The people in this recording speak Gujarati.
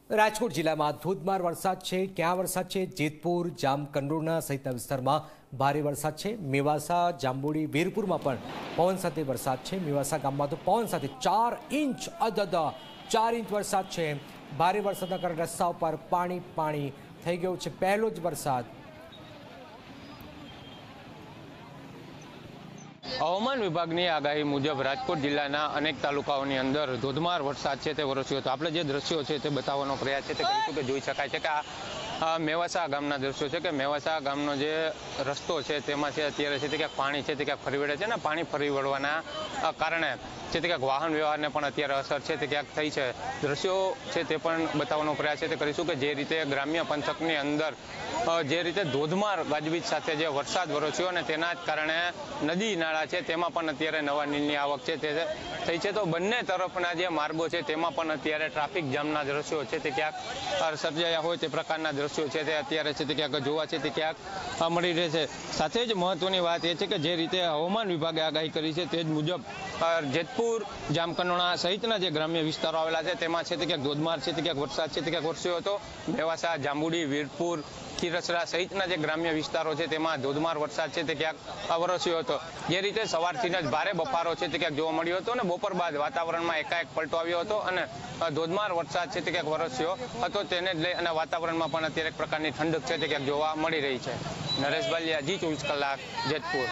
રાજકોટ જિલ્લામાં ધોધમાર વરસાદ છે। ક્યાં વરસાદ છે? જેતપુર, જામકંડોરણા સહિતના વિસ્તારમાં ભારે વરસાદ છે। મેવાસા, જાંબુડી, વીરપુરમાં પણ પવન સાથે વરસાદ છે। મેવાસા ગામમાં તો પવન સાથે 4 ઇંચ 4 ઇંચ વરસાદ છે। ભારે વરસાદના કારણે રસ્તા ઉપર પાણી થઈ ગયું છે। પહેલો જ વરસાદ। હવામાન વિભાગની આગાહી મુજબ રાજકોટ જિલ્લાના અનેક તાલુકાઓની અંદર ધોધમાર વરસાદ છે તે વરસ્યો હતો। આપણે જે દ્રશ્યો છે તે બતાવવાનો પ્રયાસ છે તે કરીશું કે જોઈ શકાય છે કે આ મેવાસા ગામના દ્રશ્યો છે કે મેવાસા ગામનો જે રસ્તો છે તેમાં છે અત્યારે છે તે ક્યાંક પાણી છે તે ક્યાંક ફરી વળે છે ને પાણી ફરી વળવાના કારણે છે તે ક્યાંક વાહન વ્યવહારને પણ અત્યારે અસર છે તે ક્યાંક થઈ છે। દ્રશ્યો છે તે પણ બતાવવાનો પ્રયાસ છે તે કરીશું કે જે રીતે ગ્રામ્ય પંથકની અંદર જે રીતે ધોધમાર ગાજવીજ સાથે જે વરસાદ વરસ્યો અને તેના જ કારણે નદી નાળા છે તેમાં પણ અત્યારે નવા નીરની આવક છે તે થઈ છે। તો બંને તરફના જે માર્ગો છે તેમાં પણ અત્યારે ટ્રાફિક જામના દ્રશ્યો છે તે ક્યાંક સર્જાયા હોય તે પ્રકારના દ્રશ્યો છે તે અત્યારે છે તે ક્યાંક જોવા છે તે ક્યાંક મળી રહે છે। સાથે જ મહત્વની વાત એ છે કે જે રીતે હવામાન વિભાગે આગાહી કરી છે તે જ મુજબ જેતપુર, જામકંડોરણા સહિતના જે ગ્રામ્ય વિસ્તારો આવેલા છે તેમાં છે તે ક્યાંક ધોધમાર છે તે ક્યાંક વરસાદ છે તે ક્યાંક વરસ્યો હતો। મેવાસા, જાંબુડી, વીરપુર, ખીરસરા સહિતના જે ગ્રામ્ય વિસ્તારો છે તેમાં ધોધમાર વરસાદ છે તે ક્યાંક વરસ્યો હતો। જે રીતે સવારથી જ ભારે બફારો છે તે ક્યાંક જોવા મળ્યો હતો અને બપોર બાદ વાતાવરણમાં એકાએક પલટો આવ્યો હતો અને ધોધમાર વરસાદ છે તે ક્યાંક વરસ્યો હતો। તેને જ લઈ અને વાતાવરણમાં પણ અત્યારે એક પ્રકારની ઠંડક છે તે ક્યાંક જોવા મળી રહી છે। નરેશ બાલિયા, જી 24 કલાક, જેતપુર।